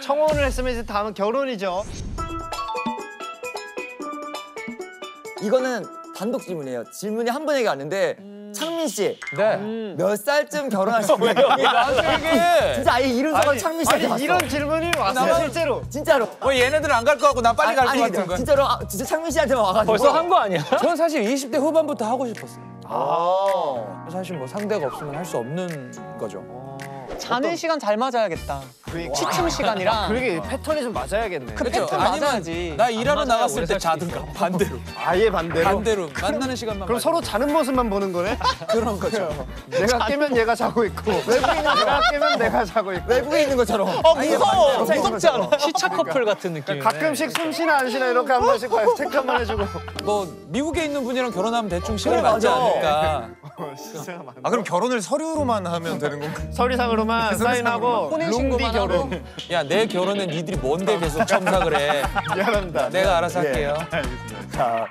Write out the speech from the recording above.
청혼을 했으면 이제 다음은 결혼이죠. 이거는 단독 질문이에요. 질문이 한 분에게 왔는데 창민 씨. 네. 몇 살쯤 결혼하실 거예요? 나한테 진짜 아예 이름 써가 창민 씨한테 아니 봤어. 이런 질문이 왔어요 실제로. 진짜로. 얘네들은 안 갈 거 같고 나 빨리 갈 거 같은 거야. 진짜로 진짜 창민 씨한테만 와가지고. 벌써 한 거 아니야? 전 사실 20대 후반부터 하고 싶었어요. 아. 사실 뭐 상대가 없으면 할 수 없는 거죠. 자는 시간 잘 맞아야겠다. 취침 시간이랑 그러게 패턴이 좀 맞아야겠네. 그 패턴 맞아야지. 나 일하러 안 맞아야 나갔을 오래 때 살수 자든가 반대로. 아예 반대로. 만나는 시간만. 그럼 서로 자는 모습만 보는 거네? 그런 거죠. 내가 깨면 얘가 자고 있고 내가 깨면 내가 자고 있고. 외국에 있는 것처럼. 무서워. 반대. 무섭지 않아? 시차 커플 같은 느낌. 가끔씩 숨 쉬나 안 쉬나 이렇게 한 번씩 봐요. 체크 한 번 해주고. 뭐 미국에 있는 분이랑 결혼하면 대충 시간이 그래, 맞지 맞아. 않을까. 아 그럼 결혼을 서류로만 하면 되는 건가? 서류상으로만 사인하고 룽디 혼인신고만 하고. 결혼. 야 내 결혼은 니들이 뭔데 계속 첨삭을 해. 미안합니다. 내가 알아서 할게요. 자.